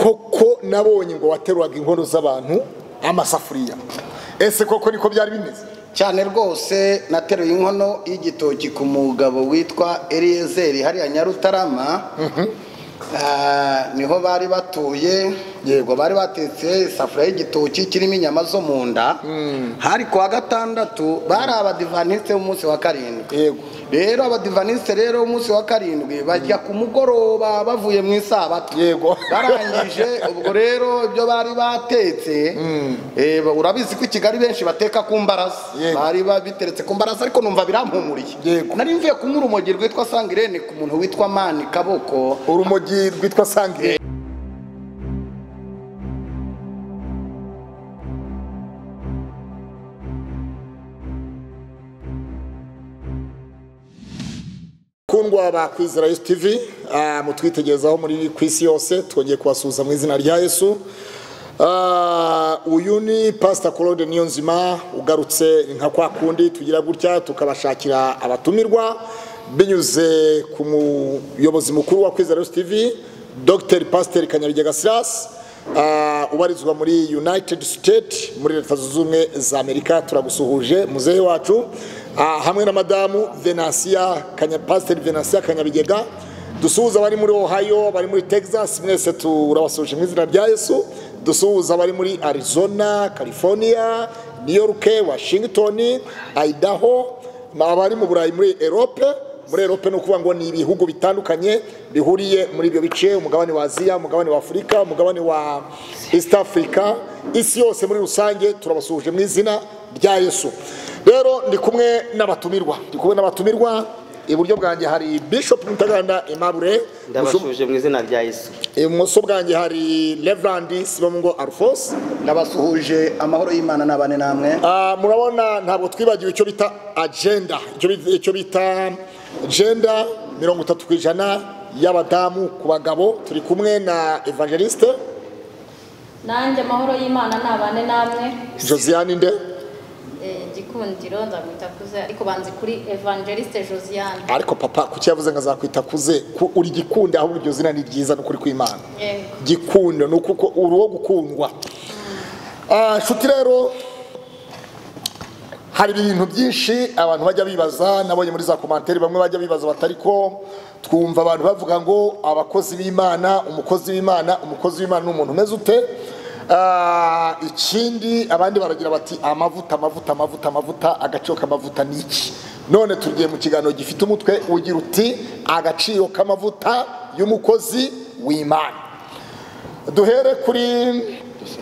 koko nabonye ngo wateruraga inkono z'abantu amasafuriya. Ese koko niko byari bimeze? Cyane rwose nateruye inkono y'igitoki ku mugabo witwa Eliezer hariya Nyarutarama. Niho bari batuye, yego bari batetse isafuriya y'igitoki kirimo inyama zo mu nda. Hari kuwa gatandatu bari abadivaniste umunsi wa karindwi. Yego. Rero abadivaniste rero umunsi wa karindwi bajya ku mugoroba bavuye mu isabato. Yego. Barangije ubwo rero ibyo bari batetse urabizi ko Kigali benshi bateka ku mbaraza. Bari babiteretse ku mbaraza ariko numva birampumuriye. Nari mvuye kunywa urumogi rwitwa Sangirene ku muntu witwa Mani Kaboko. Urumogi rwitwa Sangirene. Kundwa ba Kwizera Yesu TV mutwitegerezaho muri kwisi yose, twongeye kubasuhuza mu izina rya Yesu. Uyu ni Pastor Claude Niyonzima ugarutse nka kwa kundi tugira gutya tukabashakira abatumirwa binyuze ku muyobozi mukuru wa Kwizera Yesu TV, Dr. Pastor Kanyabigega Silas, ubarizwa muri United States muri Leta Zunze Ubumwe za Amerika. Turagusuhuje muzehe wacu, hamwe na madamu Pastor Venasia Kanyabigega. Dusuhuza abari muri Ohio, bari muri Texas, mwese turabasuhuje mu izina rya Yesu. Dusuhuza abari muri Arizona, California, New York, Washington, Idaho, abari mu Burayi muri Europe. Muri Europe no kuvuga ngo ni ibihugu bitandukanye bihuriye muri ibyo bice, umugabane wa Aziya, umugabane wa Afrika, umugabane wa East Africa, isi yose muri rusange turabasuhuje mu izina rya Yesu. Rero ndi kumwe n'abatumirwa, iburyo bwanjye hari Bishop Mutaganda Aimable, ndabasuhuje mu izina rya Yesu. Ibumoso bwanjye hari Reverend Sibamungo Alphonse, ndabasuhuje amahoro y'Imana nabane namwe. Murabona ntabwo twibagiwe icyo bita agenda, icyo bita agenda 30% y'abadamu ku bagabo. Turi kumwe na Evangeliste nanjye amahoro y'Imana nabane namwe. Josiane nde Gikundiro nzamwita kuze ariko banzi kuri Evangeliste Josiane. Ariko papa kuki yavuze ngo azakwita kuze? Uri gikunde aho iryo zina ni ryiza n'ukuri kw'Imana. Gikunde nuko uruwo gukundwa. Shuti rero hari ibintu byinshi abantu bajya bibaza, nabonye muri za commentaire bamwe bajya bibaza batariko twumva abantu bavuga ngo abakozi b'Imana, umukozi w'Imana n'umuntu umeze ute? Ikindi abandi baragira bati amavuta agaciro k'amavuta niki? None tugiye mu kiganiro gifite umutwe ugira uti agaciro k'amavuta y'umukozi w'Imana. Duhere kuri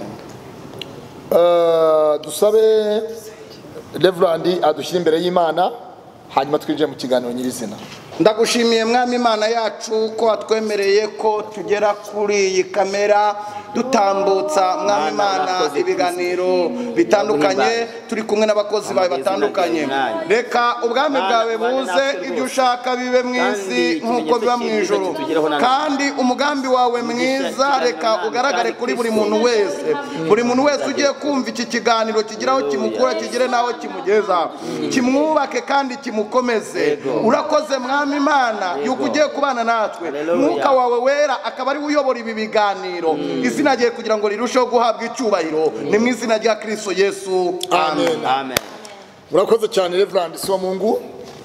dusabe Reverend adushyira imbere y'Imana, hanyuma twinjiye mu kiganiro nyirizina. Ndagushimiye mwami Imana yacu ko atwemereye ko tugera kuri iyi kamera dutambutsa mwami Imana ibiganiro bitandukanye, turi kumwe n'abakozi bawe batandukanye. Reka ubwami bwawe buze, ibyo ushaka bibe mu isi nk'uko biba mu ijuru, kandi umugambi wawe mwiza reka ugaragare kuri buri muntu wese. Buri muntu wese ugiye kumva iki kiganiro kigiraho kimukura, kigire naho kimugeza, kimwubake kandi kimukomeze. Urakoze mwami Imana yuko ugiye kubana natwe, mwuka wawe wera akaba ari uyobora ibi biganiro. Izina rye kugira ngo rirusheho guhabwa icyubahiro, ni mu izina rya Kristo Yesu, amen. Amen. Murakoze cyane Reverend Sibamungu.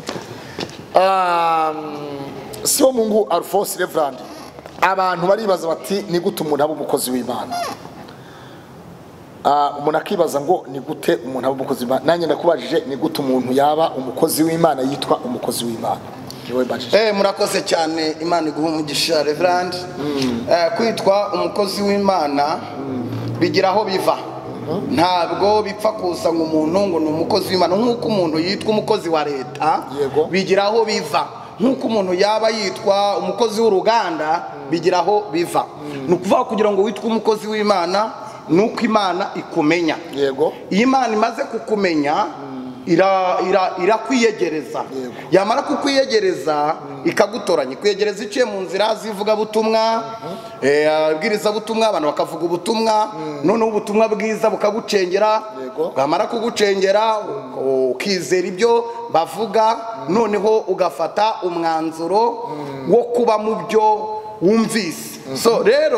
Sibamungu Alphonse. Reverend, abantu baribaza bati ni gute umuntu aba umukozi w'Imana? Umuntu akibaza ngo ni gute umuntu aba umukozi w'Imana. Nanjye ndakubajije ni gute umuntu yaba umukozi w'Imana, yitwa umukozi w'Imana? Murakoze cyane, Imana iguha umugisha Reverend. Kwitwa umukozi w'Imana bigira aho biva. Ntabwo bipfa kusa ngo umuntu ngo ni umukozi w'Imana nk'uko umuntu yitwa umukozi wa leta, bigira aho biva. Nk'uko umuntu yaba yitwa umukozi w'uruganda, bigira aho biva. Ni ukuvuga kugira ngo witwe umukozi w'Imana nuko Imana ikumenya. Iyo Imana imaze kukumenya irakwiyegereza, yamara kukwiyegereza ikagutoranya, kwiyegereza iciye mu nzira zivuga butumwa, abwiriza butumwa, abantu bakavuga ubutumwa, noneho ubutumwa bwiza bukagucengera, bamara kugucengera ukizera ibyo bavuga, noneho ugafata umwanzuro wo kuba mu byo wumvise. So rero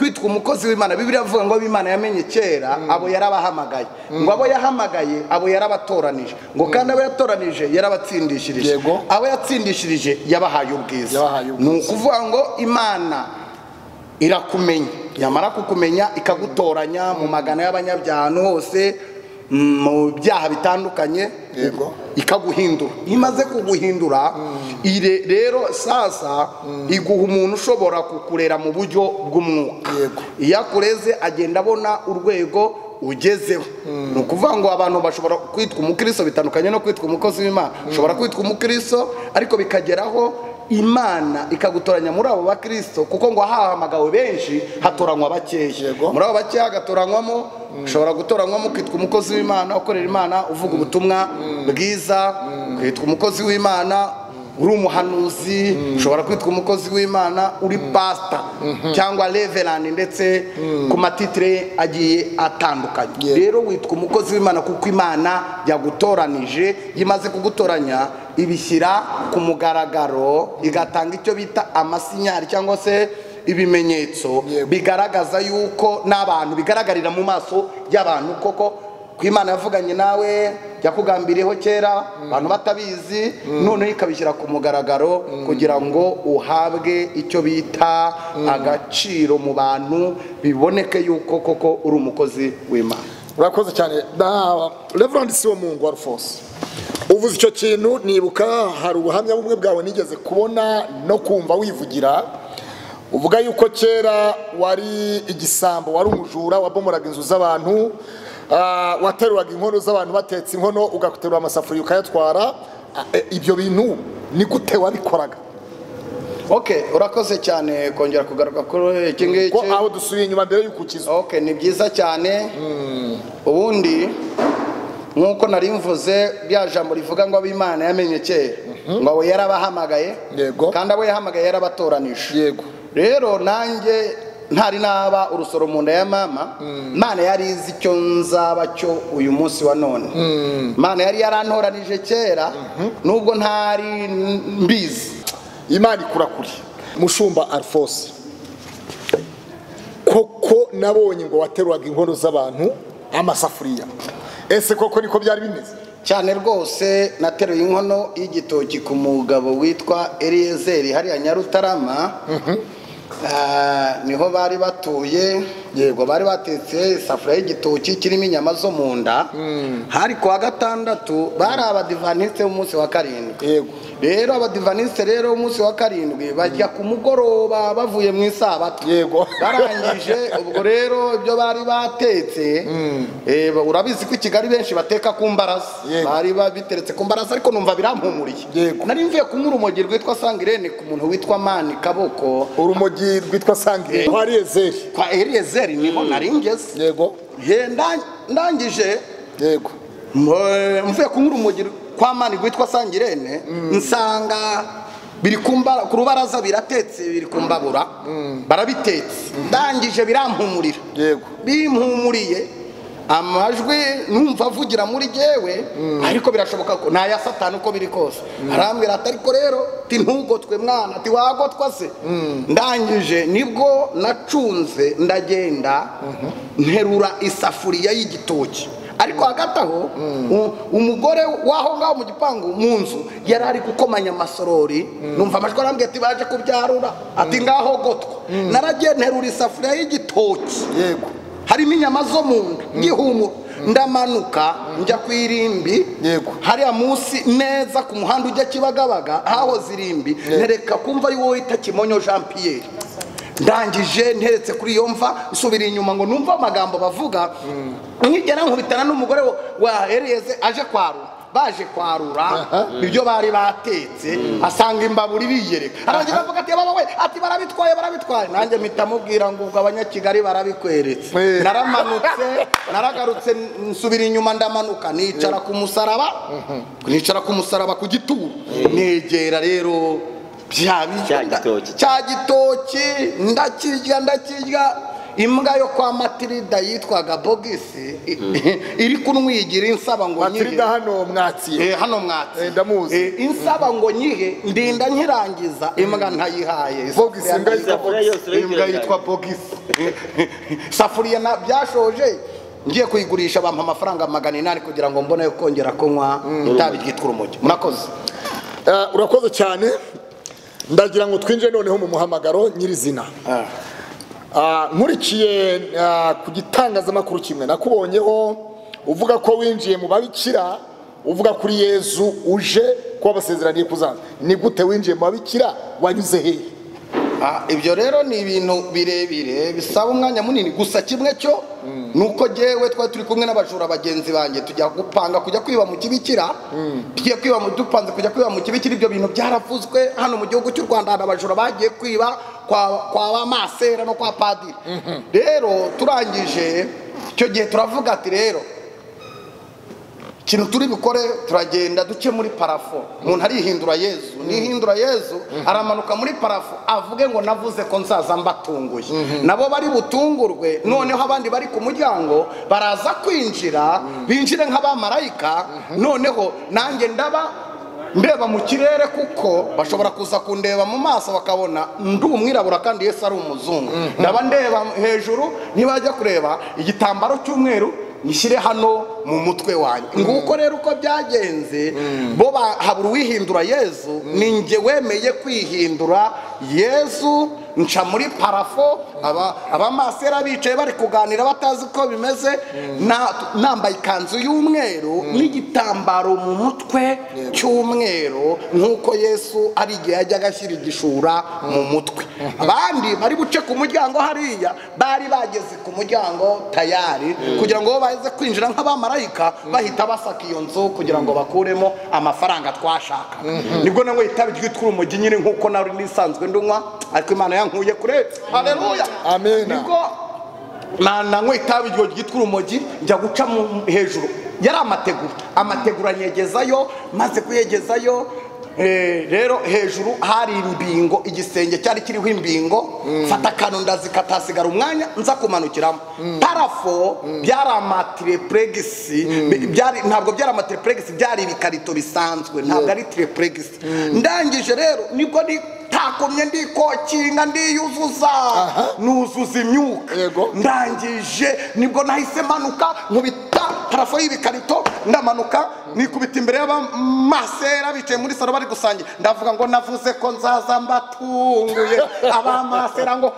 kwitwa umukozi w'Imana. Bibiliya avuga ngo ab'Imana yamenye kera abo yarabahamagaye, ngo abo yahamagaye abo yarabatoranije, ngo kandi abo yatoranije yarabatsindishirije, abo yatsindishirije yabahaye ubwiza. Ni ukuvuga ngo Imana irakumenya, yamara kukumenya ikagutoranya mu magana y'abanyabyaha hose, mu byaha bitandukanye, ikaguhindura. Imaze kuguhindura rero sasa iguha umuntu ushobora kukurera mu buryo bw'umwuka. Iyo akureze agenda abona urwego ugezeho. Ni ukuvuga ngo abantu bashobora kwitwa umukristo bitandukanye no kwitwa umukozi w'Imana. Ushobora kwitwa umukristo ariko bikageraho Imana ikagutoranya muri abo bakristo, kuko ngo hahamagawe benshi hatoranywa bakeya. Muri abo bakeya hagatoranyamo, ushobora gutoranywamo kwitwa umukozi w'Imana ukorera Imana, uvuga ubutumwa bwiza, kwitwa umukozi w'Imana uri umuhanuzi, ushobora kwitwa umukozi w'Imana uri pastor cyangwa reverend, ndetse ku matitire agiye atandukanye. Rero witwa umukozi w'Imana kuko Imana yagutoranije. Imaze kugutoranya ibishyira ku mugaragaro, igatanga icyo bita amasinyari cyangwa se ibimenyetso bigaragaza yuko n'abantu bigaragarira mu maso y'abantu koko ko Imana yavuganye nawe, yakugambiriyeho kera abantu batabizi, none ikabishyira ku mugaragaro kugira ngo uhabwe icyo bita agaciro mu bantu, biboneke yuko koko uri umukozi w'Imana. Urakoze cyane Reverend Siwomungu Alphonse. Uvuze icyo kintu nibuka hari ubuhamya bumwe bwawe nigeze kubona no kumva wivugira, uvuga yuko kera wari igisambo, wari umujura, wabomoraga inzu z'abantu, wateruraga inkono z'abantu batetse inkono, ugaterura amasafuriya ukayatwara. Ibyo bintu ni gute wabikoraga? Urakoze cyane kongera kugaruka kuri iki ngiki, ko aho dusubiye inyuma mbere y'uko ukizwa. Ni byiza cyane. Ubundi nk'uko nari mvuze, bya jambo rivuga ngo ab'Imana yamenye kera, ngo abo yarabahamagaye kandi abo yahamagaye yarabatoranije. Rero nanjye ntari naba urusoro mu nda ya mama, Imana yari izi icyo nzaba cyo uyu munsi wa none. Imana yari yarantoranije kera nubwo ntari mbizi. Imana ikurakuri. Mushumba Alphonse, koko nabonye ngo wateruraga inkono z'abantu, amasafuriya, ese koko niko byari bimeze? Cyane rwose. Nateruye inkono y'igitoki ku mugabo witwa Eliyezeri hariya Nyarutarama. Niho bari batuye. Yego, bari batetse isafuriya y'igitoki kirimo inyama zo mu nda. Hari kuwa gatandatu, bari abadivaniste b'umunsi wa karindwi. Rero abadivaniste rero umunsi wa karindwi bajya ku mugoroba bavuye mu isabato. Barangije ubwo rero ibyo bari batetse, urabizi ko i Kigali benshi bateka ku mbaraza, bari babiteretse ku mbaraza, ariko numva birampumuriye. Nari mvuye kunywa urumogi rwitwa Sangirene ku muntu witwa Mani Kaboko. Urumogi rwitwa Sangirene kwa Eliyezeri? Kwa Eliyezeri niho nari ngeze. Ndangije mvuye kunywa urumogi kwa Mani rwitwa Sangirene, nsanga biri ku rubaraza biratetse, biri kumbabura, barabitetse. Ndangije birampumurira. Bimpumuriye, amajwi numva avugira muri jewe, ariko birashoboka ko nta ya Satani uko biri kose. Arambwira ati ariko rero ntugotwe mwana, ati wagotwa se? Ndangije nibwo nacunze ndagenda nterura isafuriya y'igitoki. Ariko hagati aho umugore waho ngaho mu gipangu mu nzu yari ari gukomanya amasorori, numva amajwi arambwira ati baje kubyarura, ati ngaho gotwa. Naragiye nterura isafuriya y'igitoki, harimo inyama zo mu nda, ngihumura. Ndamanuka njya ku irimbi hariya munsi neza ku muhanda ujya Kibagabaga, hahoze irimbi, nereka kumva ari wowe wita Kimonyo Jean Pierre. Ndangije nteretse kuri iyo mva, nsubira inyuma ngo numva amagambo bavuga. Nkigera nkubitana n'umugore wa Eliyeze aje kwarura. Baje kwarura ibyo bari batetse, asanga imbaburi biyereka. Arangiza avuga ati baba we, ati barabitwaye. Nanjye mpita mubwira ngo ubwo abanyakigali barabikweretse. Naramanutse, naragarutse, nsubira inyuma, ndamanuka nicara ku musaraba ku gituro. Negera rero cya gitoki ndakirya, imbwa yo kwa Matilda yitwaga Bogisi iri kunwigira insaba ngo nyihe. Matilda hano mwatsiye. Hano mwatsiye. Ndamuzi. Insaba ngo nyihe ndinda nkirangiza imbwa ntayihaye. Bogisi imbwa yitwa Bogisi. Safuriya na byashoje ngiye kuyigurisha bampa amafaranga 800 kugira ngo mbone yo kongera kunywa itabi ryitwa urumogi. Murakoze. Urakoze cyane. Ndagira ngo twinje noneho mu muhamagaro nyirizina. Nkurikiye ku gitangazamakuru kimwe nakubonyeho uvuga ko winjiye mu babikira, uvuga kuri Yezu uje ko basezeraniye kuzaza. Ni gute winjiye mu babikira, wanyuze he? Ibyo rero ni ibintu birebire bisaba umwanya munini, gusa kimwe cyo nuko jewe turi kumwe n'abajura bagenzi banjye tujya gupanga kujya kwiba mu kibikira. Tugiye kwiba mu dupanze kujya kwiba mu kibikira. Ibyo bintu byaravuzwe hano mu gihugu cy'u Rwanda, abajura bagiye kwiba kwa bamasera no kwa padiri. Rero turangije icyo gihe turavuga ati rero ikintu turi bukore turagenda duce muri parafo. Umuntu arihindura Yezu, nihindura Yezu aramanuka muri parafo avuge ngo navuze ko nzaza mbatunguye. Nabo bari butungurwe, noneho abandi bari ku muryango baraza kwinjira, binjire nk'abamarayika. Noneho nanjye ndeba mu kirere, kuko bashobora kuza kundeba mu maso bakabona ndi umwirabura kandi Yesu ari umuzungu. Ndaba ndeba hejuru, nibajya kureba igitambaro cy'umweru nishyire hano mu mutwe wanjye. Nguko rero uko byagenze, bo habura uwihindura Yezu, ninjye wemeye kwihindura Yezu. Nca muri parafo, abamasera bicaye bari kuganira batazi ko bimeze, nambaye ikanzu y'umweru n'igitambaro mu mutwe cy'umweru, nk'uko Yesu ari igihe yajyaga ashyira igishura mu mutwe. Abandi bari buce ku muryango hariya bari bageze ku muryango tayari kugira ngo baze kwinjira nk'abamarayika, bahita basaka iyo nzu kugira ngo bakuremo amafaranga twashaka. Nibwo nango itabi ryitwa urumogi nyine nk'uko nari nisanzwe ndunywa, ariko Imana yankuye kure. Haleluya, amen. Nibwo nango itabi ryitwa urumogi njya guca hejuru, yari amategura nyegezayo, maze kuyegezayo. Rero hejuru hari imbingo, igisenge cyari kiriho imbingo. Fata akantu ndazikatasigara umwanya nza kumanukiramo. Parafo byari amatireplegisi, ntabwo byari amatireplegisi, byari ibikarito bisanzwe, ntabwo ari tireplegisi. Ndangije rero nibwo takomye ndikokinga ndiyuzuza, nuzuza imyuka. Ndangije nibwo nahise manuka nkubita parafo y'ibikarito, ndamanuka nikubita imbere y'abamasera bicaye muri salo bari gusangira. Ndavuga ngo navuze ko nzaza mbatunguye. Abamasera ngo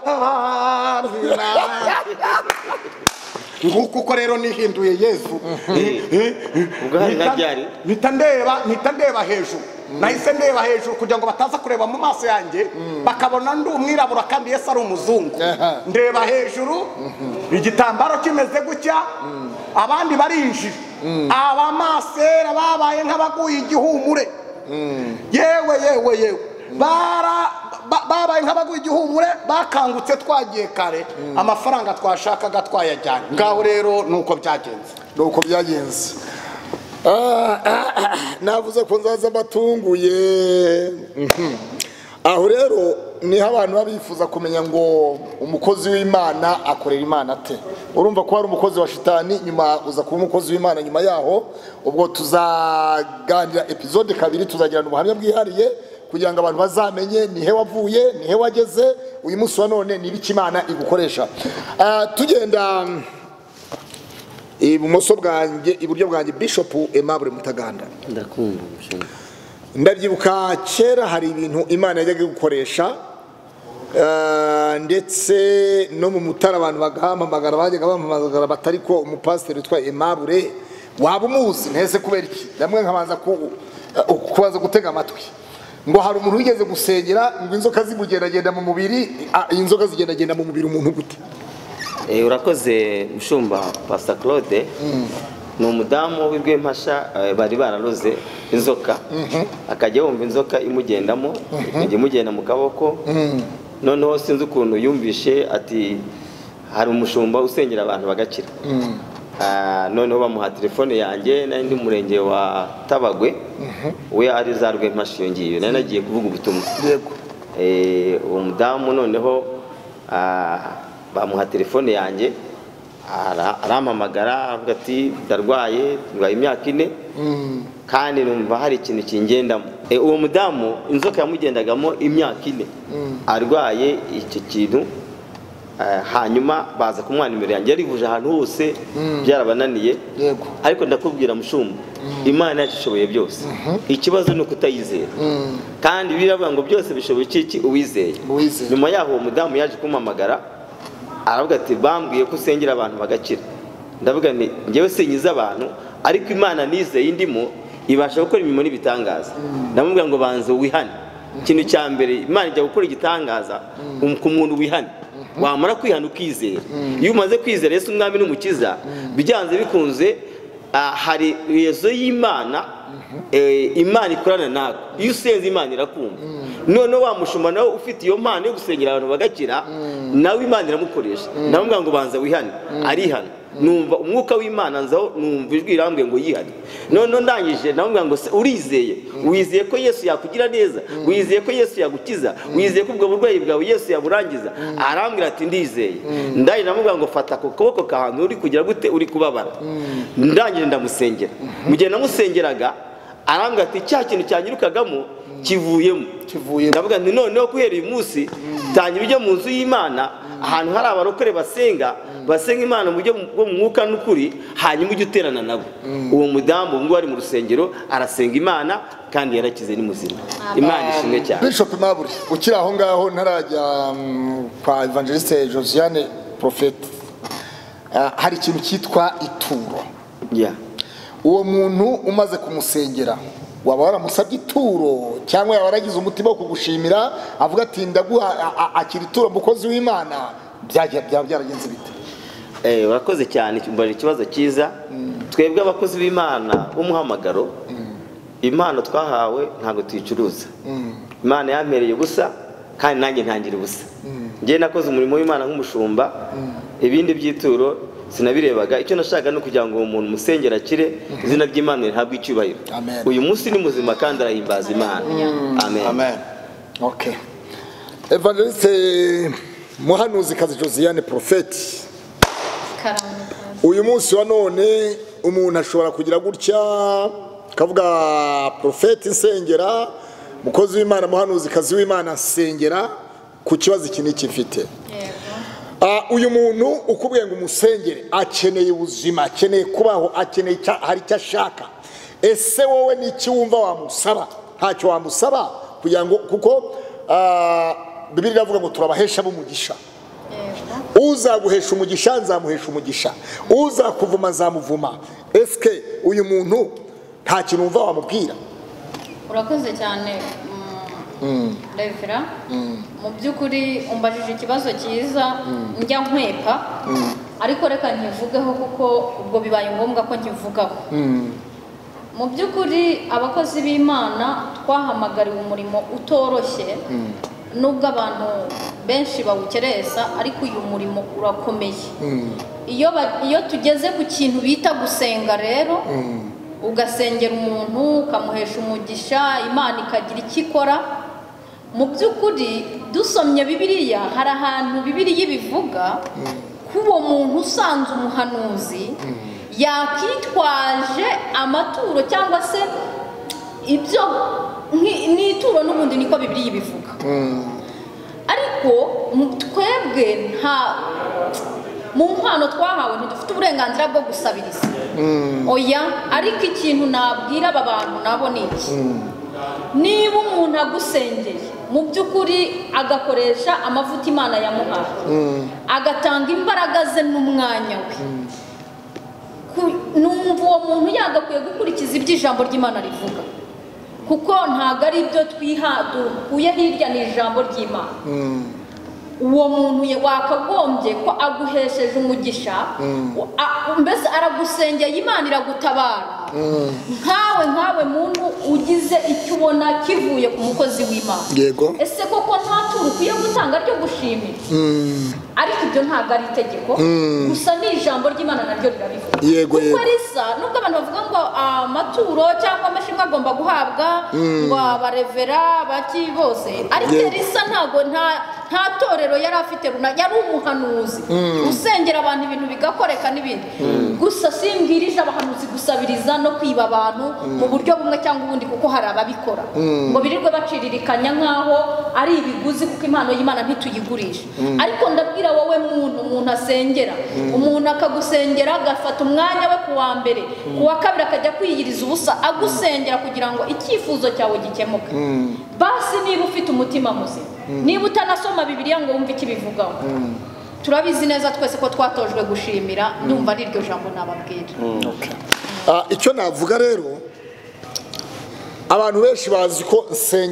nguko uko rero nihinduye Yezu. Mpita ndeba hejuru, nahise ndeba hejuru kugira ngo bataza kureba mu maso yanjye bakabona ndi umwirabura kandi Yesu ari umuzungu. Ndeba hejuru, igitambaro kimeze gutya, abandi barinjira. Abamasera babaye nk'abaguye igihumure. Yewe babaye nk'abaguye igihumure, bakangutse twagiye kare, amafaranga twashakaga twayajyanye. Ngaho rero nuko byagenze. Navuze ko nzaza batunguye. Aho rero niho abantu babifuza kumenya ngo umukozi w'Imana akorera Imana ate. Urumva ko hari umukozi wa shitani, nyuma uza kuba umukozi w'Imana nyuma yaho. Ubwo tuzaganira episode 2, tuzagirana ubuhamya bwihariye kugira ngo abantu bazamenye nihe wavuye, nihe wageze, uyu munsi wa none nibiki Imana igukoresha. Tugenda ibumoso bwanjye, iburyo bwanjye Bishop Aimable Mutaganda. Ndakumva. Ndabyibuka kera hari ibintu Imana yajyaga gukoresha, ndetse no mu Mutara abantu bagahamagara, bajyaga bampamagara batari ko umupasiteri witwa Aimable waba umuzi. Ntese kubera iki? Ndamwe nkabanza kubaza gutega amatwi ngo hari umuntu wigeze gusengera ngo inzoka zimugendagenda mu mubiri. Inzoka zigendagenda mu mubiri umuntu gute? Urakoze Mushumba Pastor Claude. Ni umudamu w'Irwempasha bari bararoze inzoka, akajya wumva inzoka imugendamo, imugenda mu kaboko. Noneho sinzi ukuntu yumvishe ati hari umushumba usengera abantu bagakira. Noneho bamuha telefone yanjye, nari ndi murenge wa Tabagwe, we ari za Rwempasha iyo ngiyo, nari nagiye kuvuga ubutumwa. Uwo mudamu noneho bamuha telefone yanjye arampamagara avuga ati ndarwaye imyaka 4 kandi numva hari ikintu kingendamo. Uwo mudamu inzoka yamugendagamo imyaka 4 arwaye icyo kintu. Hanyuma baza kumwana nimero yanjye yarivuje ahantu hose byarabananiye. Ariko ndakubwira mushumba, Imana yashoboye byose. Ikibazo ni ukutayizera. Kandi biravuga ngo byose bishoboye iki uwizeye. Nyuma yaho uwo mudamu yaje kumpamagara aravuga ati bambwiye ko usengera abantu bagakira. Ndavuga nti ngewe senyiza abantu, ariko Imana nizeye indimo ibasha gukora imirimo n'ibitangaza. Ndamubwira ngo banze wihane. Ikintu cya mbere Imana ijya gukora igitangaza ku muntu wihane. Wamara kwihana ukizera. Iyo umaze kwizera Yesu umwami n'umukiza, bijyanze bikunze hari yezo y'Imana, Imana ikorana nawe. Iyo usenze Imana irakumva. None wamushuma nawe ufite iyo mpano yo gusengera abantu bagakira, nawe Imana iramukoresha. Ndamubwira ngo banza wihane. Arihana. Numva umwuka w'Imana nzaho, numva ijwi irambwiye ngo yihane. None ndangije ndamubwira ngo urizeye, wizeye ko Yesu yakugira neza, wizeye ko Yesu yagukiza, wizeye ko ubwo burwayi bwawe Yesu yaburangiza. Arambwira ati ndizeye. Ndangije ndamubwira ngo fata ku kuboko kahantu uri kugira gute, uri kubabara. Ndangije ndamusengera. Mu gihe namusengeraga arambwira ati cya kintu cyanyirukagamo kivuyemo. Ndavuga nti noneho guhera uyu munsi tangira ujye mu nzu y'Imana, ahantu hari abarokore basenga Imana mu buryo bwo mu mwuka n'ukuri, hanyuma ujye uterana nabo. Uwo mudamu ngo ari mu rusengero arasenga Imana kandi yarakize ni muzima. Imana ishimwe cyane. Bishop Maburi, ukiri aho ngaho ntarajya kwa Evangeliste Josiane Prophete, hari ikintu cyitwa ituro. Uwo muntu umaze kumusengera, waba waramusabye ituro cyangwa yaba waragize umutima wo kugushimira avuga ati ndaguha akiri ituro mukozi w'Imana, byaragenze bite? Urakoze cyane, cyumbaje ikibazo cyiza. Twebwe abakozi b'Imana umuhamagaro, impano twahawe ntago tuyicuruza. Imana yampereye ubusa kandi nanjye ntangira ubusa. Ngiye nakoze umurimo w'Imana nk'umushumba, ibindi by'ituro sinabirebaga. Icyo nashaka no kugira ngo umuntu musengera akire, izina ry'Imana rihabwe icyubahiro. Uyu munsi ni muzima kandi arahimbaza Imana. Amen. Okay. Evangeliste muhanuzi kazi Josiane Prophete, uyu munsi wa none umuntu ashobora kugira gutya kavuga Prophete insengera, mukozi w'Imana muhanuzi kazi w'Imana nsengera ku kibazo iki n'iki mfite. Uyu muntu ukubwiye ngo umusengere akeneye ubuzima, akeneye kubaho, akeneye hari icyo ashaka. Ese wowe ni iki wumva wamusaba? Ntacyo wamusaba kugira ngo, kuko Bibiliya iravuga ngo turabahesha b'umugisha. Uzaguhesha umugisha nzamuhesha umugisha, uzakuvuma nzamuvuma. Eske uyu muntu nta kintu wumva wamubwira? Urakoze cyane Revera. Mu by'ukuri umbajije ikibazo cyiza njya nkwepa, ariko reka nkivugeho kuko ubwo bibaye ngombwa ko nkivugaho. Mu by'ukuri abakozi b'Imana twahamagariwe umurimo utoroshye, nubwo abantu benshi bawukereza, ariko uyu murimo urakomeye. Iyo tugeze ku kintu bita gusenga rero, ugasengera umuntu ukamuhesha umugisha, Imana ikagira icyo ikora. Mu by'ukuri dusomye Bibiliya, hari ahantu Bibiliya bivuga ko uwo muntu usanze umuhanuzi yakitwaje amaturo cyangwa se ibyo n'ituro, n'ubundi niko Bibiliya bivuga. Ariko twebwe mu mpano twahawe ntidufite uburenganzira bwo gusabiriza. Oya, ariko ikintu nabwira aba bantu nabo ni iki: niba umuntu agusengeye mu by'ukuri agakoresha amavuta Imana yamuhaye, agatanga imbaraga ze n'umwanya we, numva uwo muntu yagakwiye gukurikiza ibyo ijambo ry'Imana rivuga, kuko ntabwo ari ibyo dukuye hirya ni ijambo ry'Imana. Uwo muntu wakagombye ko aguhesheje umugisha, mbese aragusengeye, Imana iragutabara. Nkawe muntu ugize icyo ubona kivuye ku mukozi w'Imana, ese koko nta turo ukwiye gutanga ryo gushimira? ariko ibyo ntabwo ari itegeko gusa ni ijambo ry'Imana naryo rirabivuga. Yego, kuko risa nubwo abantu bavuga ngo amaturo cyangwa amashimwe agomba guhabwa ngo abarevera baki bose, ariko risa ntabwo nta torero yari afite yari umuhanuzi usengera abantu ibintu bigakoreka n'ibindi. Gusa simbwirije abahanuzi gusabiriza no kwiba abantu mu buryo bumwe cyangwa ubundi, kuko hari ababikora ngo birirwe baciririkanya nk'aho ari ibiguzi, kuko impano y'Imana ntituyigurisha. Ariko ndabwira wowe umuntu asengera, umuntu akagusengera agafata umwanya we kuwa mbere kuwa kabiri akajya kwiyiriza ubusa agusengera kugira ngo icyifuzo cyawe gikemuke. Basi niba ufite umutima muzima, niba utanasoma Bibiliya ngo wumve ikibivugaho, turabizi neza twese ko twatojwe gushimira. Ndumva ari iryo jambo nababwira. Icyo navuga rero, abantu benshi bazi ko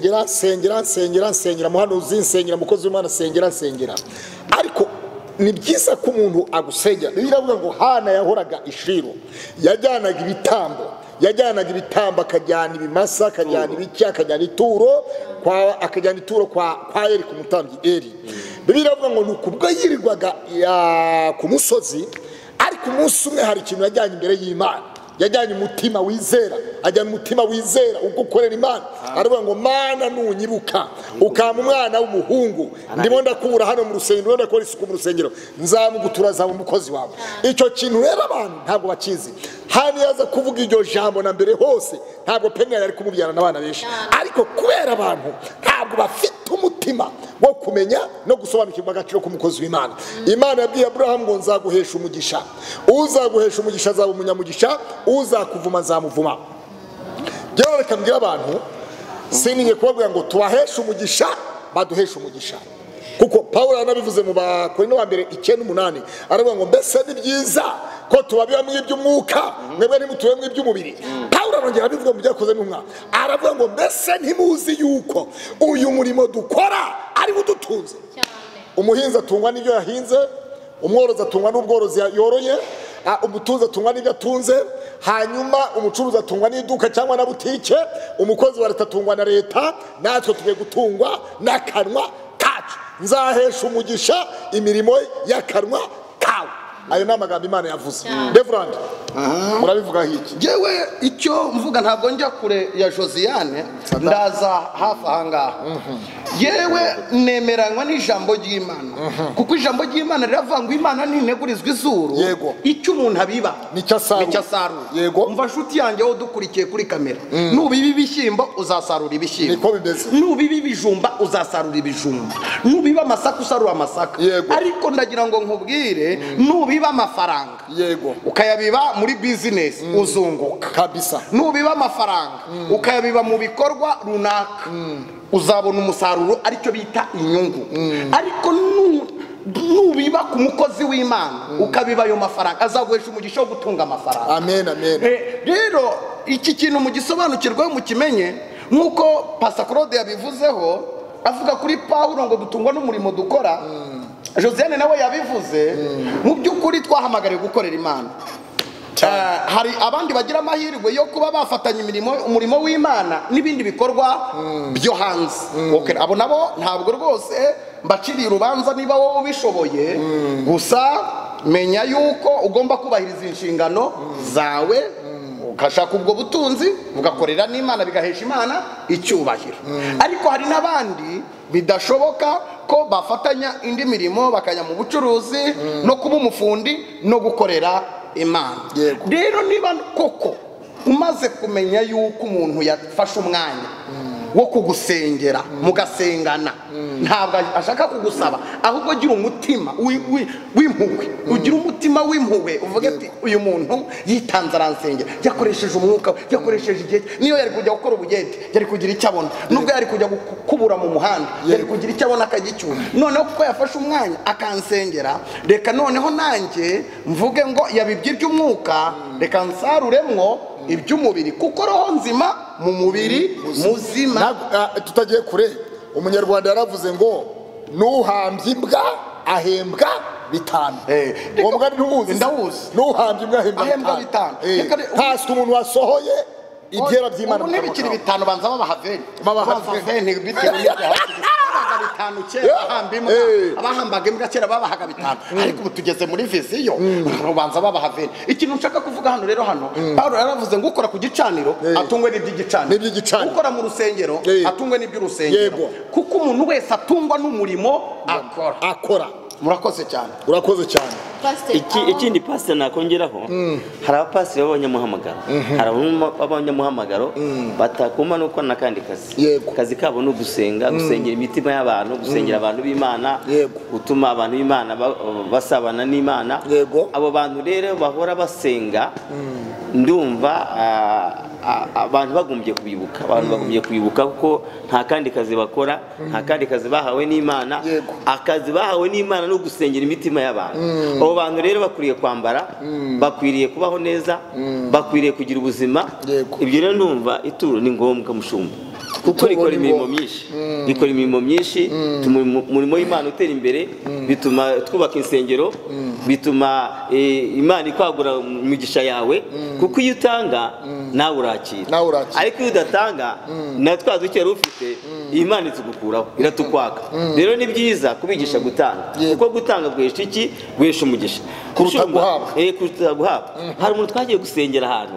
nsengera muhanuzi, nsengera mukozi w'Imana, nsengera, ariko ni byiza ko umuntu agusengera. Biravuga ngo Hana yahoraga ishiro, yajyanaga ibitambo, akajyana ibimasa, akajyana ibiki, akajyana ituro kwa Eli ku mutambyi Eli. Biravuga ngo ni ukubwo yirirwaga ku musozi, ariko umunsi umwe hari ikintu yajyanye imbere y'Imana, yajyanye umutima wizera ugukorera Imana. Aravuga ngo Mana nunyibuka ukama umwana w'umuhungu, ndimo ndakubura hano mu rusengero, ndakora isuku mu rusengero, nzamugutura za umukozi wawe. Icyo kintu rero abantu ntabwo bakizi. Hano yaza kuvuga iryo jambo na mbere hose ntabwo Penina yari kumubyana n'abana benshi, ariko kubera abantu ntabwo bafite umutima wo kumenya no gusobanukirwa agaciro k'umukozi w'Imana. Imana yabwiye Abrahamu ngo nzaguhesha umugisha, uzaguhesha umugisha azaba umunyamugisha, uzakuvuma nzamuvuma. Jyewe reka mbwira abantu, sininye kubabwira ngo tubaheshe umugisha, baduheshe umugisha, kuko Pawulo yanabivuze mu Bakorinto wa mbere 9:8, aravuga ngo mbese ni byiza ko tubabiramo iby'umwuka, mwebwe ntimutubemo iby'umubiri. Pawulo arongera abivuga mu byakoze n'umwaka, aravuga ngo mbese ntimuzi yuko uyu murimo dukora ari udutunze. Umuhinzi atungwa n'ibyo yahinze, umworozi atungwa n'ubworozi yoroye, umutunzi atungwa n'ibyo atunze, hanyuma umucuruzi atungwa n'iduka cyangwa na butike, umukozi wa leta atungwa na leta, natwe tugiye gutungwa n'akanwa kacu. Nzahesha umugisha imirimo y'akanwa kawe. Ayo ni amagambo Imana yavuze. Reverend, murabivuga hiki? Jewe icyo mvuga ntabwo njya kure ya Josiane, ndaza hafi ahangaha. Yewe nemeranywa n'ijambo ry'Imana, kuko ijambo ry'Imana riravuga ngo Imana nintegurizwa izuru, icyo umuntu abiba nicyo asarura. Yego, umva nshuti yanjye wowe dukurikiye kuri kamera, nubiba ibishyimbo uzasarura ibishyimbo, niko bimeze. Nubiba ibijumba uzasarura ibijumba, nubiba amasaka usarura amasaka. Ariko ndagira ngo nkubwire, nubiba amafaranga ukayabiba muri business uzunguka kabisa. Nubiba amafaranga ukayabiba mu bikorwa runaka uzabona umusaruro, aricyo bita inyungu. Ariko nubiba ku mukozi w'Imana ukabiba ayo mafaranga, azaguhesha umugisha wo gutunga amafaranga. Amen, amen. Rero iki kintu mugisobanukirwe mukimenye, nkuko Pastor Claude yabivuzeho avuga kuri Pawulo ngo dutungwa n'umurimo dukora. Josiane nawe yabivuze, mu by'ukuri twahamagariye gukorera Imana. Hari abandi bagira amahirwe yo kuba bafatanya umurimo w'Imana n'ibindi bikorwa byo hanze. Abo nabo ntabwo rwose mbaciriye urubanza niba wowe ubishoboye, gusa menya yuko ugomba kubahiriza inshingano zawe, ugashaka ubwo butunzi ugakorera n'Imana, bigahesha Imana icyubahiro. Ariko hari n'abandi bidashoboka ko bafatanya indi mirimo, bakajya mu bucuruzi no kuba umufundi no gukorera Imana. Rero niba koko umaze kumenya yuko umuntu yafashe umwanya wo kugusengera mugasengana, ntabwo ashaka kugusaba, ahubwo gira umutima w'impuhwe, ugira umutima w'impuhwe, uvuge ati uyu muntu yitanze aransengera, yakoresheje umwuka, yakoresheje igihe, niyo yari kujya gukora ubugende yari kugira icyo abona, nubwo yari kujya kubura mu muhanda yari kugira icyo abona akagicyura. Noneho kuko yafashe umwanya akansengera, reka noneho nanjye mvuge ngo yabibye iby'umwuka, reka nsaruremwo iby'umubiri, kuko roho nzima mu mubiri muzima. Tutagiye kure, umunyarwanda yaravuze ngo nuhambye imbwa ahembwa 5. Uwo mugani ntuwuzi? Ndawuzi. Nuhambye imbwa ahembwa 5. Hasi umuntu wasohoye ibyera by'Imana. Ubu n'ibikiri 5 banza babahave bitewe n'ibyo ahantu kera bahamba imbwa abahambaga imbwa kera babahaga 5 ariko ubu tugeze muri viziyo ubanza babaha 20. Ikintu nshaka kuvuga hano rero Paulo yaravuze ngo ukora ku gicaniro atungwe n'iby'igicaniro ukora mu rusengero atungwe n'iby'urusengero kuko umuntu wese atungwa n'umurimo akora. Murakoze cyane. Urakoze cyane. Ikindi pastor nakongeraho hari abapasiteri b'abanyamuhamagaro hari abanyamuhamagaro batakuma no gukora nakandi kazi kabo no gusengera imitima y'abantu gusengera abantu b'Imana gutuma abantu b'Imana basabana n'Imana. Abo bantu rero bahora basenga ndumva abantu bagumbye kubibuka kuko nta kandi kazi bakora nta kandi kazi bahawe n'Imana akazi bahawe n'Imana no gusengera imitima y'abantu. Abo bantu rero bakwiriye kwambara bakwiriye kubaho neza bakwiriye kugira ubuzima. Ibyo rero ndumva ituro ni ngombwa mushumba kuko rikora imirimo myinshi umurimo w'Imana utera imbere bituma twubaka insengero bituma Imana ikwagura umugisha yawe kuko iyo utanga nawe urakira ariko iyo udatanga na twadukera ufite Imana izugukuraho iratukwaka. Rero ni byiza kubigisha gutanga kuko gutanga gwesha iki gwesha umugisha kuruta guhabwa. Hari umuntu twagiye gusengera ahantu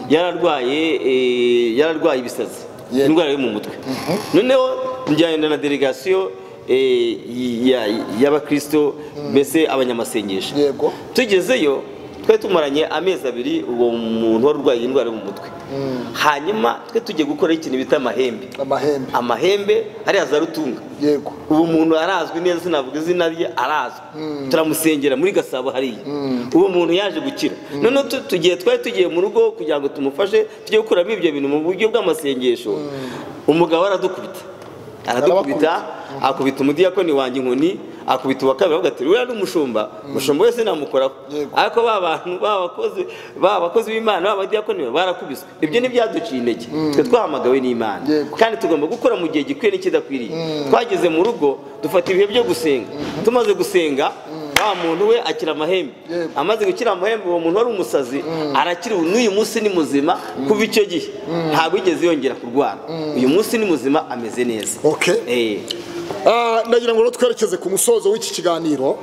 yararwaye ibisazi indwara yo mu mutwe noneho njyana na delegation y'abakristo mbese abanyamasengesho tugezeyo twe tumaranye amezi 2 uwo muntu warwaye indwara yo mu mutwe hanyuma twe tugiye gukora ikintu bita amahembe ari azarutunga uwo muntu arazwi neza sinavuga izina rye arazwi turamusengera muri Gasabo hariya uwo muntu yaje gukira none tugiye mu rugo kugira ngo tumufashe tujye gukora ibyo bintu mu buryo bw'amasengesho umugabo aradukubita akubita umudiyakoni wanjye inkoni akubita uwakabiri avuga ati uriya n'umushumba wese namukoraho ariko babakozi b'Imana babadiyakoni barakubiswe. Ibyo ni byaduciye intege twe twahamagawe n'Imana kandi tugomba gukora mu gihe gikwiye n'ikidakwiriye. Twageze mu rugo dufata ibihe byo gusenga tumaze gusenga wa muntu we akira amahembe amaze gukira amahembe uwo muntu wari umusazi arakira n'uyu munsi ni muzima kuva icyo gihe ntabwo yigeze yongera kurwara uyu munsi ni muzima ameze neza. Ndagira ngo twerekeze ku musozo w'iki kiganiro.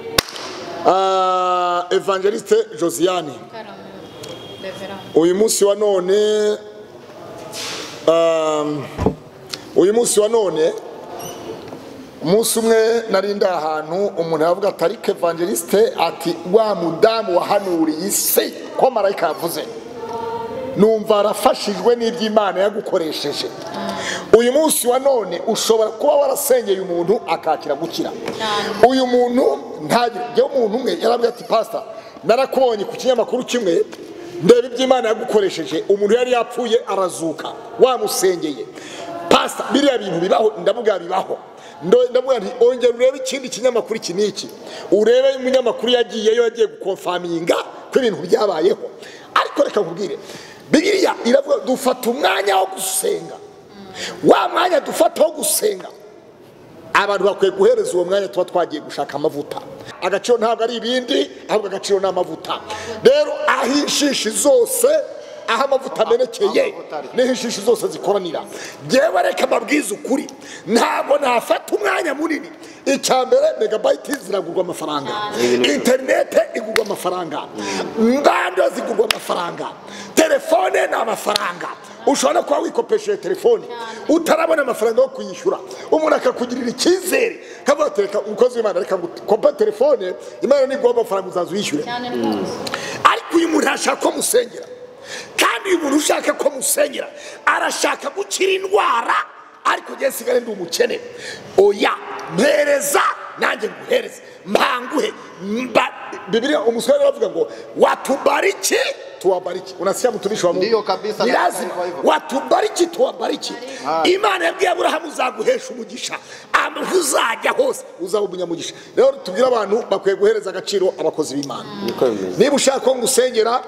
Evangeliste Josiane uyu munsi wa none umunsi umwe narinda ahantu umuntu yavuga atari Evangeliste ati wa mudamu wahanuriye isi ko marayika yavuze numva arafashijwe n'iby'Imana yagukoresheje. Uyu munsi wa none ushobora kuba warasengeye umuntu akakira gukira. Uyu muntu ntagire umuntu umwe yarabwiye ati pastor narakubonye ku kinyamakuru kimwe ndebe iby'Imana yagukoresheje umuntu yari yapfuye arazuka wamusengeye pastor biriya bintu bibaho ndavuga bibaho ndavuga nti ongera urebe ikindi kinyamakuru iki niki urebe umunyamakuru yagiye gukonfaminga ko ibintu byabayeho. Ariko reka nkubwire Bibiliya iravuga dufata umwanya wo gusenga wa mwanya dufata wo gusenga abantu bakwiye guhereza uwo mwanya tuba twagiye gushaka amavuta. Agaciro ntabwo ari ibindi ahubwo agaciro n'amavuta. Rero ahishishi zose aho amavuta amenekeye n'ihishishi zose zikoranira jewe reka mabwiza ukuri ntabwo nafata umwanya munini. Icyambere megabyte ziragurwa amafaranga internet igurwa amafaranga ngando zigurwa amafaranga telefone na amafaranga ushobora kuba wikopesheje telefone utarabona amafaranga yo kuyishyura umuntu akakugirira icyizere kabatereka umukozi w'Imana reka kopa telefone Imana ni gomba amafaranga uzaza uyishyure. Ariko uyu muntu ashaka ko musengera kandi uyu muntu ushaka ko musengera arashaka gukira indwara ariko je sigare ndi umukene oya mpereza nanjye nguhereze mpanguhe Biblia umusore aravuga ngo watubariki tuwabariki. Unasikia mtumishi wa Mungu ndio kabisa ni lazima watubariki tuwabariki. Imana yabwiye Abrahamu uzaguhesha umugisha uzajya hose uzaba umunyamugisha. Rero tubwira abantu bakwiye guhereza agaciro abakozi b'Imana. Niba ushaka ko ngusengera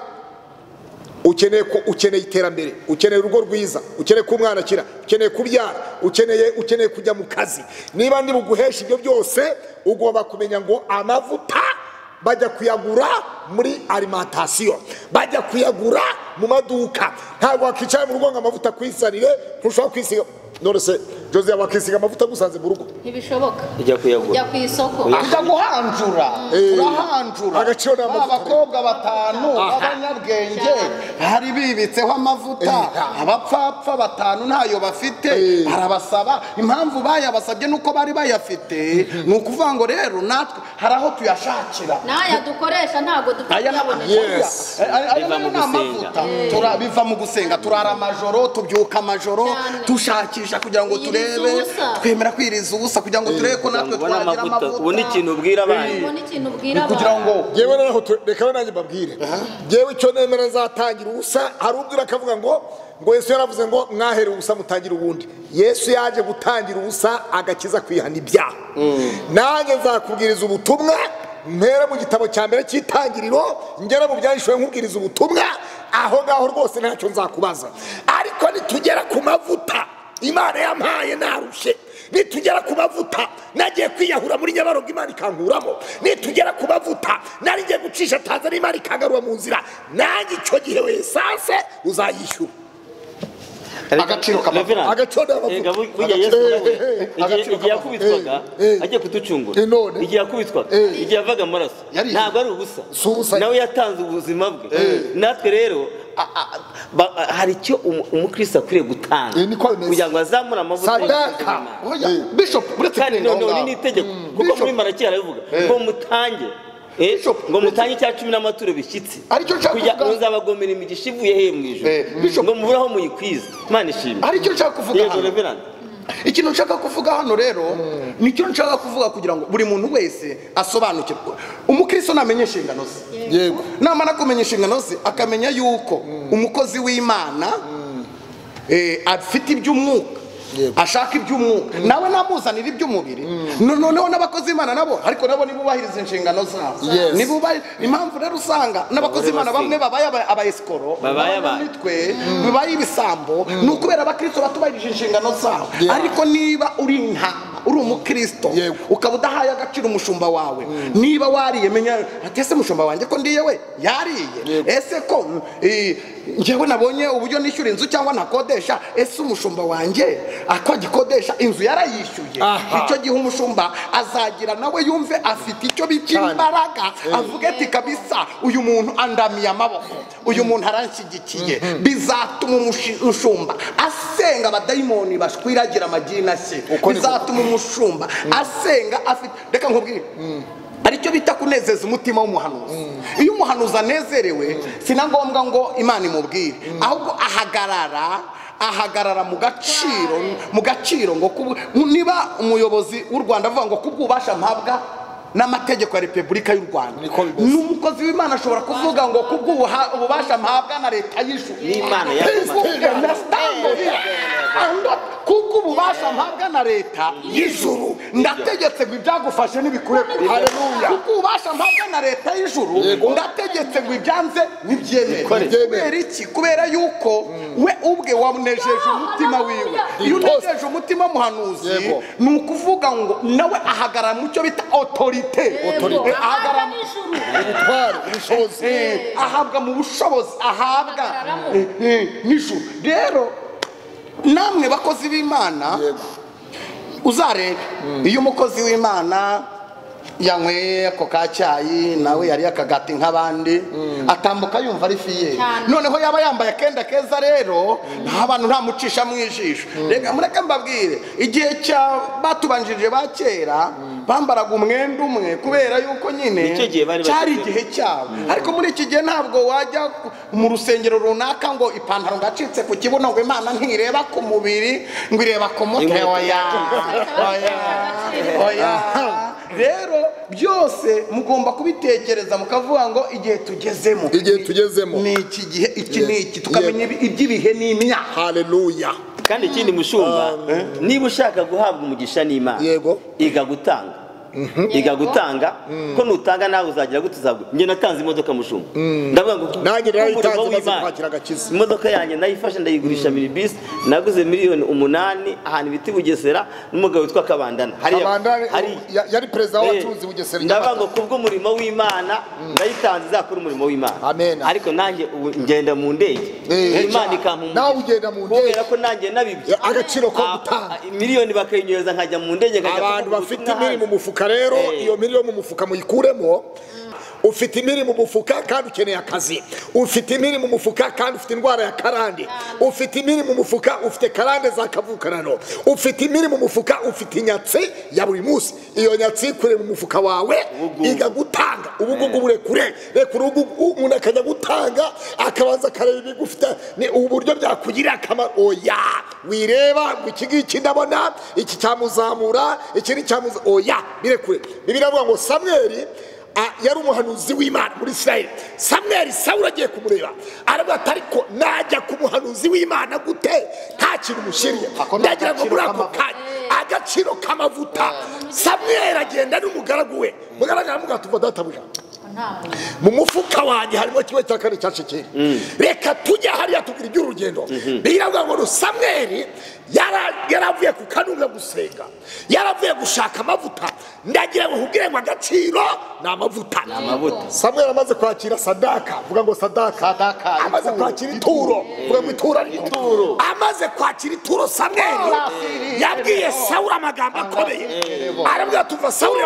ukeneye iterambere ukeneye urugo rwiza ukeneye ko umwana akira ukeneye kubyara ukeneye kujya mu kazi niba ndi buguhesha ibyo byose ugomba kumenya ngo amavuta bajya kuyagura muri alimentation bajya kuyagura mu maduka ntabwo wakicaye mu rugo ngo amavuta kwisanire ntushobora kwisiga none se Jose wakisiga amavuta gusanze mu rugo ntibishoboka ujya kuyagura ujya ku isoko ujya guhanjura turahanjura agaciro n'amavuta abakobwa batanu b'abanyabwenge hari bibitseho amavuta abapfapfa batanu ntayo bafite arabasaba impamvu bayabasabye nuko bari bayafite ni ukuvuga ngo rero natwe hari aho tuyashakira n'aya dukoresha ntabwo dupfa kuyabona biva mu gusenga biva mu gusenga turara amajoro tubyuka amajoro dushakisha kugira ngo turebe twemera kwiriza ubusa kugira ngo turebe ko natwe twagira amavuta ubu ni ikintu ubwira abantu kugira ngo yewe naho reka nanjye mbabwire yewe icyo nemera nzatangira ubusa hari ubwira akavuga ngo Yesu yaravuze ngo mwahere ubusa mutangira ubundi Yesu yaje gutangira ubusa agakiza kwihana ibyaha nanjye nzakubwiriza ubutumwa mpera mu gitabo cya mbere cy'itangiriro ngera mu byanditswe nkubwiriza ubutumwa aho ngaho rwose ntacyo nzakubaza ariko nitugera ku mavuta Imana yampaye narushe nitugera ku mavuta nagiye kwiyahura muri Nyabarongo Imana ikankuramo nitugera ku mavuta nari ngiye gucisha Tanzania Imana ikangarura mu nzira nanjye icyo gihe wese uzayishyura agaciro k'amavuta igihe yakubitwaga agiye kuducungura igihe yakubitwaga igihe yavaga amaraso ntabwo ari ubusa nawe yatanze ubuzima bwe natwe rero hari icyo umukristo akwiriye gutanga kugira ngo azamure amavuta Bishop kandi none ni itegeko kuko muri Malaki arabivuga ngo mutange ngo mutange cya 10 n'amaturo bishyitsi kugira ngo nzabagomera imigisha ivuye he mu ijuru ngo muburaho muyikwiza Imana ishimwe aricyo nshaka kuvuga hano ikintu nshaka kuvuga hano rero nicyo nshaka kuvuga kugira ngo buri muntu wese asobanukirwe umukristo namenye inshingano ze yego namara kumenya inshingano ze akamenya yuko umukozi w'Imana afite iby'umwuka ashaka iby'umwuka nawe namuzanira iby'umubiri noneho n'abakozi Imana nabo ariko nabo nibubahiriza inshingano zabo impamvu rero usanga n'abakozi Imana bamwe babaye abayesikoro babaye ibisambo ni ukubera abakristo batubahirije inshingano zabo ariko niba uri intama uri umukristo ukaba udahaye agaciro umushumba wawe niba wariye menya atese umushumba wanjye ko ndiye we yariye ese ko njyewe nabonye uburyo nishyura inzu cyangwa nakodesha ese umushumba wanjye akagikodesha inzu yarayishyuye icyo gihe umushumba azagira nawe yumve afite icyo bita imbaraga avuga ati kabisa uyu muntu andamiye amaboko uyu muntu aranshyigikiye bizatuma umushumba asenga abadayimoni bashwiragira amagini ashye bizatuma umushumba asenga afite reka nkubwire aricyo bita kunezeza umutima w'umuhanuzi iyo umuhanuzi anezerewe sina ngombwa ngo Imana imubwire ahubwo ahagarara mu gaciro ngo niba umuyobozi w'u Rwanda avuga ngo kubwubasha mpabwa n'amategeko ya Repubulika y'u Rwanda n'umukozi w'Imana ashobora kuvuga ngo kubwubasha mpabwa na leta y'ijuru n'Imana kuko ububasha mpabwa na leta y'ijuru ndategetse ngo ibyagufashe n'ibikurekure haleluya kuko ububasha mpabwa na leta y'ijuru ndategetse ngo ibyanze n'ibyemere kubera iki kubera yuko we ubwe wamunejeje umutima wiwe iyo unejeje umutima w'umuhanuzi ni ukuvuga ngo nawe ahagarara mu cyo bita autorite ahagarara mu bushobozi ahabwa mu bushobozi ahabwa n'ijuru rero namwe bakozi b'Imana uzarebe iyo umukozi w'Imana yanyweye ako kacyayi nawe yari akagati nk'abandi atambuka yumva ari fiye noneho yaba yambaye akenda keza rero nta bantu ntamucisha mu ijisho reka mureke mbabwire igihe cya batubanjirije ba kera bambaraga umwenda umwe kubera yuko nyine cyari igihe cyabo ariko muri iki gihe ntabwo wajya mu rusengero runaka ngo ipantaro ngacitse ku kibuno ngo Imana ntireba ku mubiri ngo ireba ku mutwe oya rero byose mugomba kubitekereza mukavuga ngo igihe tugezemo ni iki gihe iki tukamenya iby'ibihe n'imyaka haleluya kandi ikindi mushumba niba ushaka guhabwa umugisha n'Imana iga gutanga iga gutanga ko nutanga nawe uzagira gute uzagura njye natanze imodoka mushumba ndavuga ngo nanjye narayitanze maze kwakira agakiza imodoka yanjye nayifashe ndayigurisha minibus naguze miliyoni 8 ahantu biti Bugesera n'umugabo witwa Kabandana hari yari president w'abacuruzi Bugesera ndavuga ngo kubwo umurimo w'Imana ndayitanze zakora umurimo w'Imana ariko nanjye ngenda mu ndege Imana ikampumura nawe ugenda mu ndege kubera ko nanjye nabibye agaciro ko gutanga miliyoni bakayinyoza nkajya mu ndege abantu bafite imiri mu mufuka rero iyo miliyoni mu mufuka muyikuremo ufite imiri mu mufuka kandi ukeneye akazi ufite imiri mu mufuka kandi ufite indwara ya karande ufite imiri mu mufuka ufite karande za kavukanano ufite imiri mu mufuka ufite inyatsi ya buri munsi iyo nyatsi kure mu mufuka wawe iga gutanga ubugugu burekure rekura umuntu akajya gutanga akabanza akareba ibigufite ni uburyo byakugirira akamaro oya wireba ngo iki ngiki ndabona iki cyamuzamura iki ni cyamuza oya birekure Bibiliya ivuga ngo Samweli yari umuhanuzi w'Imana muri Israeli Samweli Sawuli agiye kumureba aravuga ati ariko najya ku muhanuzi w'Imana gute nta kintu mushiriye ndagira ngo muri ako kanya agaciro k'amavuta Samweli agenda n'umugaragu we mugaragara muga tuva databuja mu mufuka wanjye harimo kimwe cya kane cyashekeri reka tujya hariya tugira iby'urugendo biravuga ngo Samweli yaravuye ku kanunga gusenga yaravuye gushaka amavuta ndagira ngo nkubwire ngo agaciro ni amavuta Samweli amaze kwakira sadaka vuga ngo sadaka amaze kwakira ituro vuga ngo ituro amaze kwakira ituro Samweli yabwiye Sawuli amagambo akomeye arabwira tuva Sawuli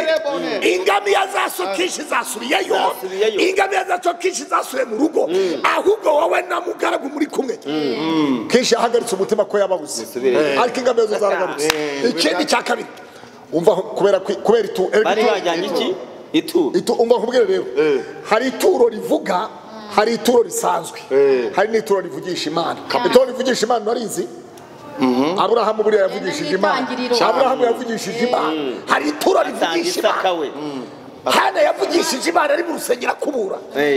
ingamiya zasokishi zasuriyeyo ingamiya zasokishi zasuriye mu rugo ahubwo wowe na mugaragu muri kumwe kishi ahagaritse umutima ko yababuze ariko ingamiya zo zaragarutse ikindi cya kabiri umva kubera bari bajyanye iki ituro umva nkubwire rero hari ituro rivuga hari ituro risanzwe hari n'ituro rivugisha Imana ituro rivugisha Imana narizi Aburahamu buriya yavugishije Imana Aburahamu yavugishije Imana hari ituro rivugisha Imana Hana yavugishije Imana ari mu rusengero kubura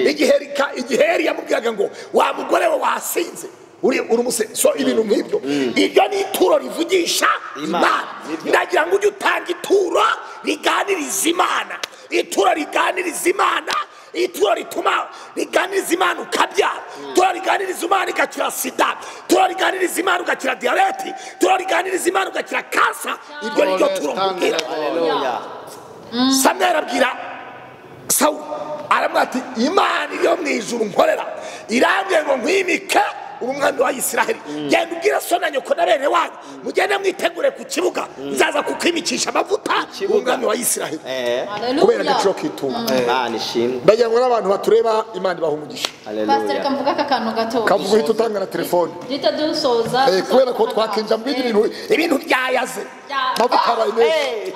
igihe yari yamubwiraga ngo wa mugore we wasinze uri umuse so ibintu nk'ibyo iryo ni ituro rivugisha Imana ndagira ngo ujye utanga ituro riganiriza Imana ituro riganiriza Imana ituro rituma riganiriza Imana ukabyara ituro riganiriza Imana igakira sida ituro riganiriza Imana ugakira diyabete ituro riganiriza Imana ugakira kansa iryo ni ryo turo mbwira Samweli abwira Sawuli aramubwira ati Imana iriyo mu ijuru nkorera irambwiye ngo nkwimike umwami wa Isiraheli genda ubwira so na nyoko na bene wanyu mugende mwitegure ku kibuga nzaza kukwimikisha amavuta umwami wa Isiraheli kubera agaciro k'ituro ndagira ngo n'abantu batureba Imana ibaha umugisha Pastor kamvuga akantu gato kavuga uhita utanga na telefone gita dusoza kubera ko twakinja mu ibintu byayaze mavuta abaye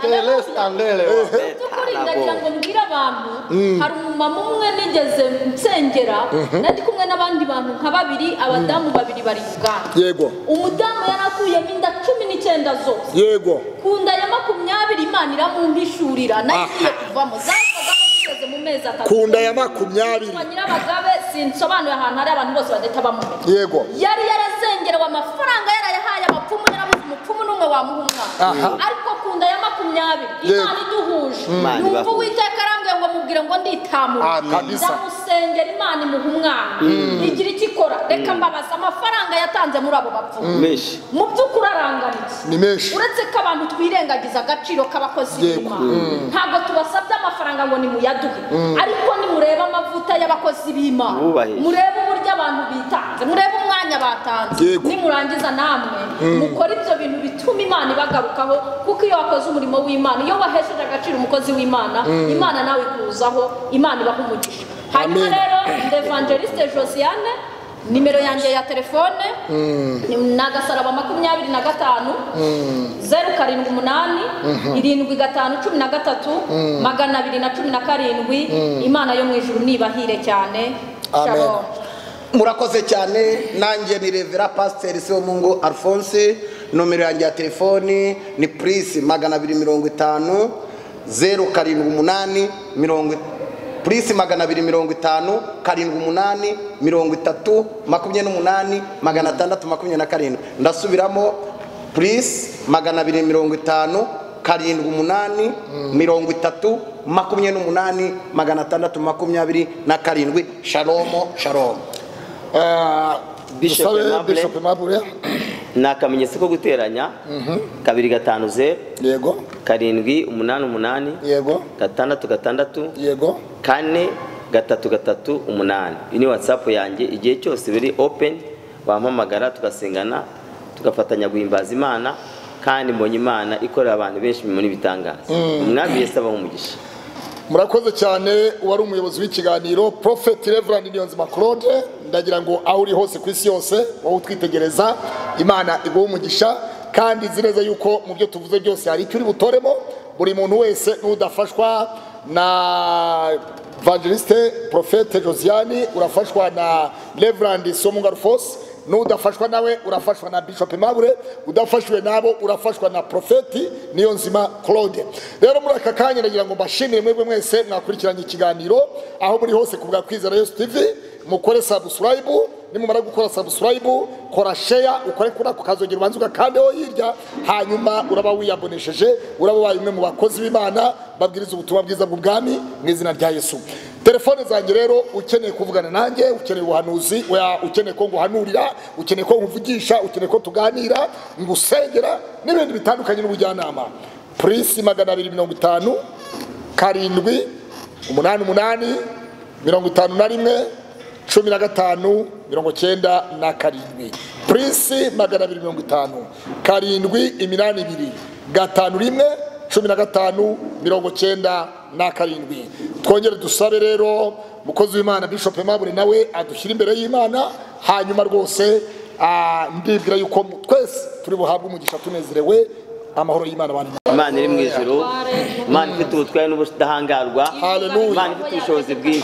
tukuri ndagira ngo mbwira abantu hari umumama umwe nigeze nsengera nandi kumwe n'abandi bantu nka babiri abadamu babiri bari Uganda yego umudamu yarakuyemo inda 19 zose yego kunda ya 20 Imana iramumpishurira nagiye kuvamo zasaga mugeze mu mezi atatu kunda ya 20 Nyirabagabe sinsobanuye ahantu hari abantu bose badeta bamumenye yego yari yarazengerewe amafaranga yarayahaye abapfumu yarabuze umupfumu n'umwe wamuha umwana ariko kunda ya 20 Imana iduhuje numva Uwiteka arangiye ngo mubwire ngo nditamura ndamusengera Imana imuha umwana igira ikikora reka mbabaza amafaranga yatanze muri abo bapfumu mu by'ukuri aranganitse ni menshi uretse ko abantu twirengagiza agaciro k'abakozi b'Imana ntabwo tubasabye amafaranga ngo nimuyaduhe ariko nimureba amavuta y'abakozi b'Imana murebe uburyo abantu bitanze murebe umwanya batanze nimurangiza namwe mukora ibyo bintu bituma Imana ibagarukaho kuko iyo wakoze umurimo w'Imana iyo wahesheje agaciro umukozi w'Imana Imana nawe ikuzaho Imana ibaha umugisha hanyuma rero Evangeliste Josiane nimero yanjye ya telefone ni agasaraba 25 078 75 13 217 Imana yo mu ijuru nibahire cyane shalom murakoze cyane nanjye ni Revera Pastor Seomungu Alphonse nomero yanjye ya telefoni ni Prise 250 078 Prise 250 78 30 28 627 ndasubiramo Prise 250 7 8 30 28 Shalom shalom. Bishop Bishop Aimable ni akamenyetso ko guteranya 250 yego 788 yego 666 yego 4 iyi ni WhatsApp yanjye igihe cyose biri open wampamagara tugasengana tugafatanya guhimbaza Imana kandi mbonye Imana ikorera abantu benshi muri bitangaza umwami Yesu abahumugisha. murakoze cyane wari umuyobozi w'ikiganiro Prophet Reverend Niyonzima Claude ndagira ngo aho uri hose ku isi yose wowe utwitegereza Imana iguhe umugisha kandi zireze yuko mu byo tuvuze byose hari icyo uri butoremo buri muntu wese n'udafashwa na Evangeliste Prophet Josiane urafashwa na Reverend Somunga Rufos n'udafashwa nawe urafashwa na Bishop Aimable udafashwe nabo urafashwa na Prophet Niyonzima Claude. Rero muri aka kanya ndagira ngo mbashimire mwebwe mwese mwakurikiranye ikiganiro aho muri hose ku bwa Kwizera Yesu TV mukore subscribe nimumara gukora subscribe kora share ukore kuri ako kazogera ubanza ugakandeho hirya hanyuma uraba wiyabonesheje uraba wayimwe mu bakozi b'Imana babwiriza ubutumwa bwiza bw'ubwami mu izina rya Yesu. Telefone zanjye rero ukeneye kuvugana nanjye ukeneye ubuhanuzi ukeneye ko nguhanurira ukeneye ko nkuvugisha ukeneye ko tuganira ngusengera n'ibindi bitandukanye n'ubujyanama Prince 250 7 88 51 15 97 Prince 250 7 82 51 15 97 twongere dusabe rero mukozi w'Imana Bishop Aimable nawe adushyira imbere y'Imana hanyuma rwose ndibwira yuko twese turi buhabwe umugisha tunezerewe amahoro y'Imana bana Imana iri mu ijuru Imana ifite ubutware n'ubudahangarwa Hallelujah. Imana ifite ubushobozi bwinshi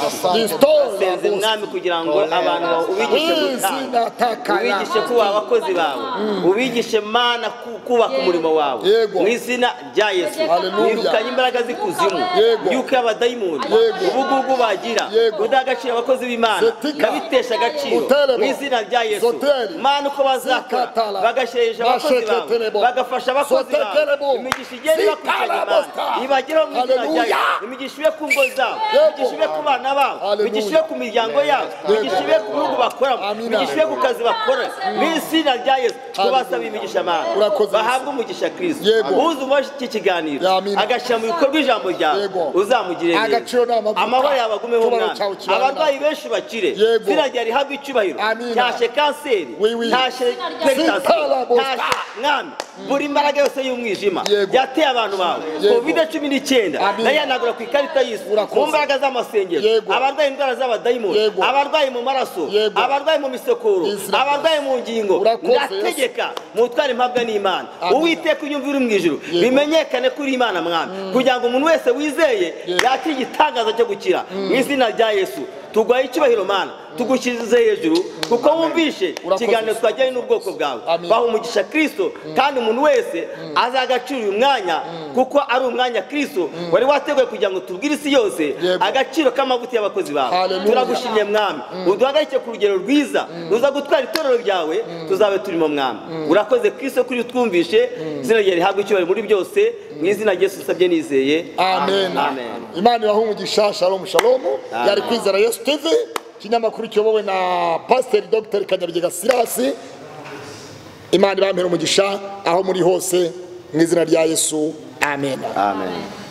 senze mwami kugira ngo abantu ubigishe gutanga ubigishe kuba abakozi bawe ubigishe Mana kubaka umurimo wawe mu izina rya Yesu wirukanye imbaraga z'ikuzimu yuko abadayimoni ubugugu bagira udagacira abakozi b'Imana kabitesha agaciro mu izina rya Yesu Mana uko bazakora bagasheresha abakozi bawe bagafasha abakozi bawe imigisha igeri bakurikirana Imana ibageraho mu izina rya Yesu imigisha ibe ku ngo zabo imigisha ibe ku bana babo imigisha ibe ku miryango yabo imigisha ibe ku bihugu bakoramo imigisha ibe ku kazi bakora mu izina rya Yesu tubasaba imigisha Mana bahabwe umugisha Kristo uzi umwashe iki kiganiro agashyira mu bikorwa ijambo ryawe uzamugire neza amahoro yawe agumeho Mwami abarwayi benshi bakire izina ryawe rihabwe icyubahiro ntashe kanseri ntashe peritasiyo ntashe Mwami buri mbaraga yose y'umwijima yateye abantu bawe COVID-19 nayanagura ku ikarita y'isi mu mbaraga z'amasengero abarwaye indwara z'abadayimoni abarwaye mu maraso abarwaye mu misekuro abarwaye mu ngingo ndategeka mutware impabwa n'Imana Uwiteka unyumva uri mu ijuru bimenyekane kuri Imana Mwami kugira ngo umuntu wese wizeye yakire igitangaza cyo gukira mu izina rya Yesu tugwaye icyubahiro Mana tugushyirize hejuru kuko wumvishe ikiganiro twajyanye n'ubwoko bwawe baha umugisha Kristo kandi umuntu wese azagacira uyu mwanya kuko ari umwanya Kristo wari wateguye kugira ngo tubwire isi yose agaciro k'amavuta y'abakozi bawe turagushimye Mwami uduhagarike ku rugero rwiza ruza gutwara itorero ryawe tuzabe turimo Mwami urakoze Kristo kuri twumvishe izina ryawe rihabwe icyubahiro muri byose mu izina rya Yesu usabye nizeye amen Imana ibahe umugisha shalom shalom yari Kwizera Yesu TV kinyamakuru cyobowe na Pastor Dr. Kanyabigega Sirasi Imana ibahe umugisha aho muri hose mu izina rya Yesu amen amen